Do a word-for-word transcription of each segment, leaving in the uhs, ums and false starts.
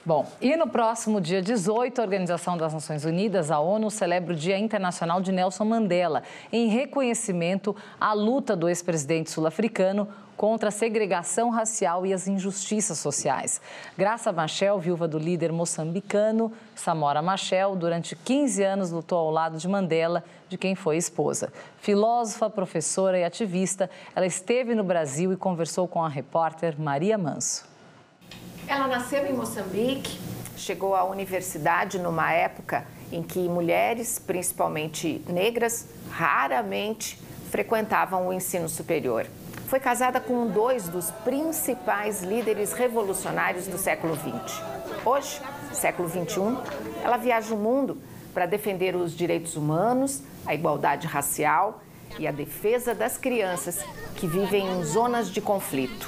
Bom, e no próximo dia dezoito, a Organização das Nações Unidas, a ONU, celebra o Dia Internacional de Nelson Mandela, em reconhecimento à luta do ex-presidente sul-africano contra a segregação racial e as injustiças sociais. Graça Machel, viúva do líder moçambicano Samora Machel, durante quinze anos lutou ao lado de Mandela, de quem foi esposa. Filósofa, professora e ativista, ela esteve no Brasil e conversou com a repórter Maria Manso. Ela nasceu em Moçambique, chegou à universidade numa época em que mulheres, principalmente negras, raramente frequentavam o ensino superior. Foi casada com dois dos principais líderes revolucionários do século vinte. Hoje, século vinte e um, ela viaja o mundo para defender os direitos humanos, a igualdade racial e a defesa das crianças que vivem em zonas de conflito.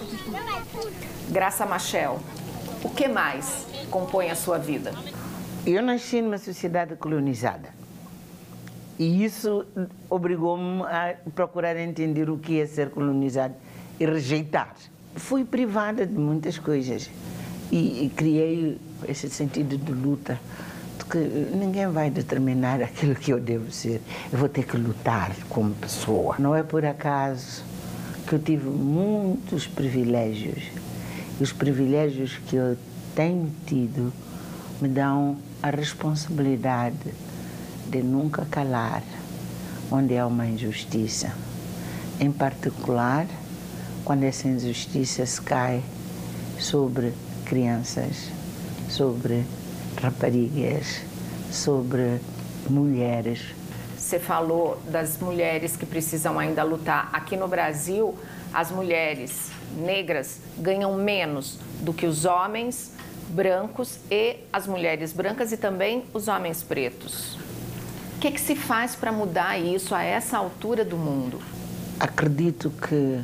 Graça Machel, o que mais compõe a sua vida? Eu nasci numa sociedade colonizada e isso obrigou-me a procurar entender o que é ser colonizado e rejeitar. Fui privada de muitas coisas e, e criei esse sentido de luta, de que ninguém vai determinar aquilo que eu devo ser. Eu vou ter que lutar como pessoa. Não é por acaso que eu tive muitos privilégios. E os privilégios que eu tenho tido me dão a responsabilidade de nunca calar onde há uma injustiça. Em particular, quando essa injustiça se cai sobre crianças, sobre raparigas, sobre mulheres. Você falou das mulheres que precisam ainda lutar. Aqui no Brasil, as mulheres negras ganham menos do que os homens brancos e as mulheres brancas e também os homens pretos. O que, que se faz para mudar isso a essa altura do mundo? Acredito que,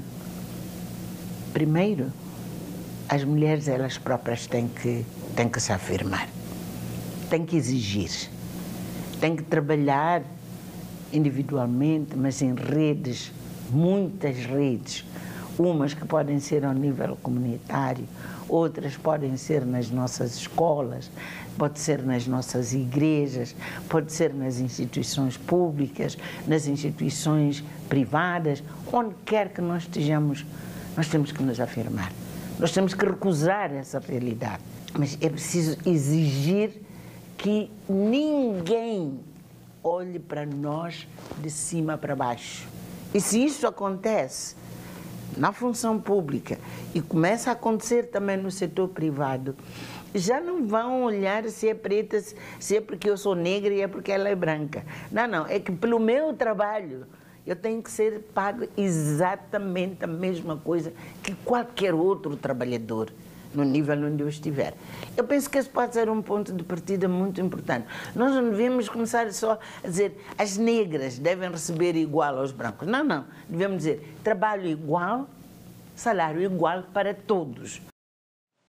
primeiro, as mulheres elas próprias têm que, têm que se afirmar, têm que exigir, têm que trabalhar individualmente, mas em redes, muitas redes. Umas que podem ser ao nível comunitário, outras podem ser nas nossas escolas, pode ser nas nossas igrejas, pode ser nas instituições públicas, nas instituições privadas, onde quer que nós estejamos, nós temos que nos afirmar. Nós temos que recusar essa realidade, mas é preciso exigir que ninguém olhe para nós de cima para baixo. E se isso acontece na função pública e começa a acontecer também no setor privado, já não vão olhar se é preta, se é porque eu sou negra e é porque ela é branca. Não, não, é que pelo meu trabalho eu tenho que ser pago exatamente a mesma coisa que qualquer outro trabalhador no nível onde eu estiver. Eu penso que esse pode ser um ponto de partida muito importante. Nós não devemos começar só a dizer as negras devem receber igual aos brancos. Não, não. Devemos dizer trabalho igual, salário igual para todos.